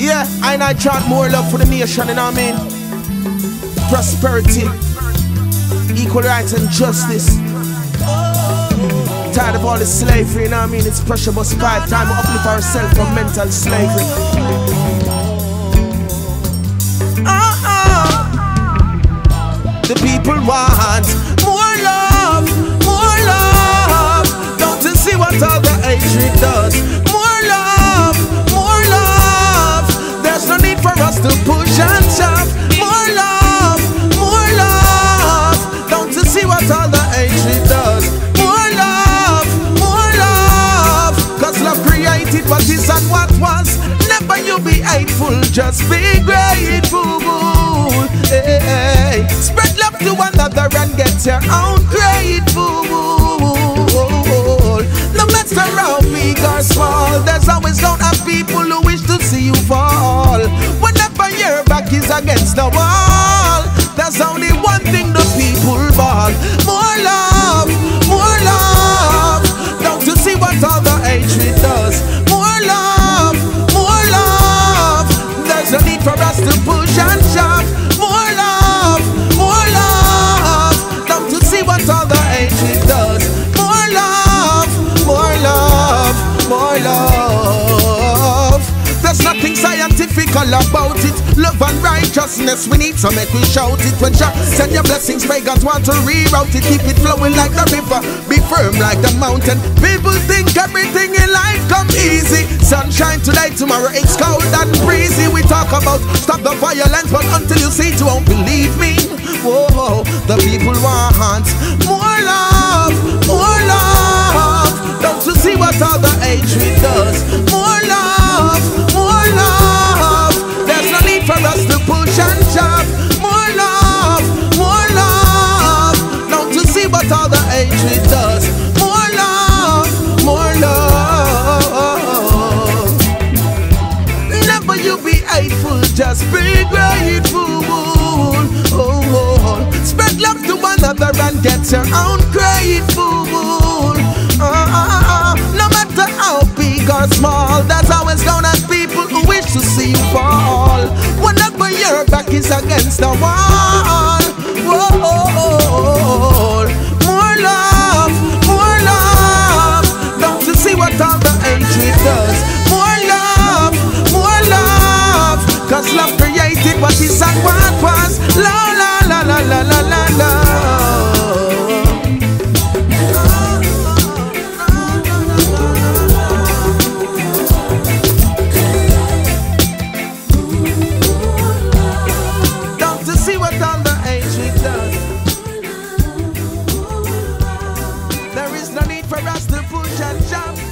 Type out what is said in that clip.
Yeah, I chant more love for the nation, you know what I mean? Prosperity, equal rights and justice. Tired of all the slavery, you know what I mean? It's pressure must fight. Time to uplift ourselves from mental slavery. The people want more love, more love. Don't you see what all the hatred does? More love, more love. There's no need for us to push and shove. More love, more love. Don't you see what all the hatred does? More love, more love. Cause love created what is and what was. Never you be hateful, just be grateful. Hey, hey. Spread love to one another and get your own grateful. No matter how big or small, there's always gonna have people who wish to see you fall. Whenever your back is against the wall, there's only one thing the people want. More love, more love. Don't you see what all the hatred does? More love, more love. There's no need for us to push and shove. More love, more love. Don't you see what all the hatred does? More love, more love, more love. There's nothing scientifical about it. Love and righteousness, we need to make we shout it. When Jah send your blessings, pagans want to reroute it. Keep it flowing like the river, be firm like the mountain. People think everything in life come easy. Sunshine today, tomorrow it's cold and breezy. We talk about stop the violence, but until you see it, you won't believe me. Whoa, the people want more love, more love. Don't you see what all the hatred does? More love, more love. There's no need for us to push and shove. More love, more love. Don't you see what all the hatred does? More love, more love. Never you be hateful, just be grateful. Oh, oh. Spread love to one another and get your own grateful. No matter how big or small, there's always gonna be people who wish to see you fall. Whenever your back is against the wall. Whoa, more love, more love. Don't you see what all the hatred does? More love, more love. Cause love created what is and what was. La la la la la la la la. See what all the hatred does. There is no need for us to push and jump.